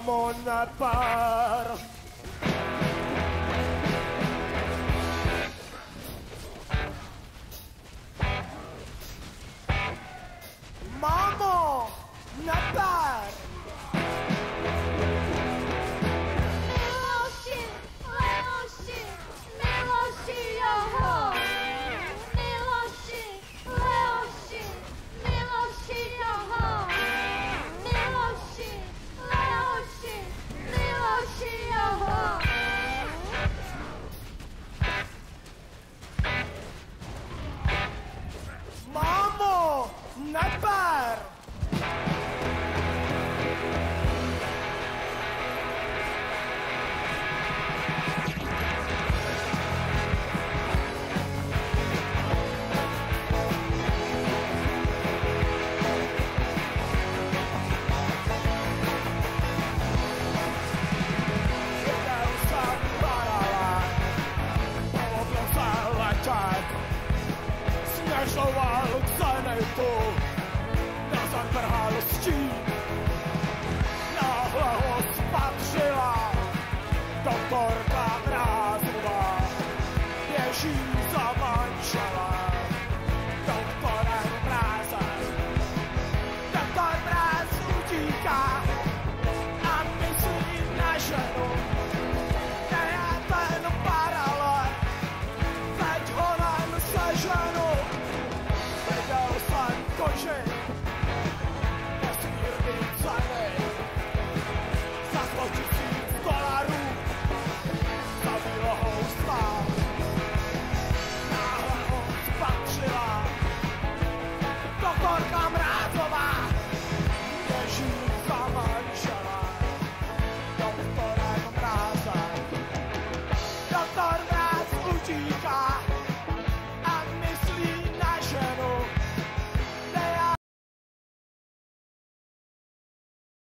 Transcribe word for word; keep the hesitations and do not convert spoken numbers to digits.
Mámo, neper. Mámo, neper. Miloši, Leoši, Miloši, joho. Miloši, Leoši, Miloši, joho. Miloši, Leoši, Miloši, joho. Mámo, neper. Směřoval k zenitu, nazad vrhal stín. Náhle ho spatřila doktorka Mrázová, běží za manželem, doktorem Mrázem. Doktor Mráz utíká a myslí na ženu, kde je ten paralel, veď honem seženu.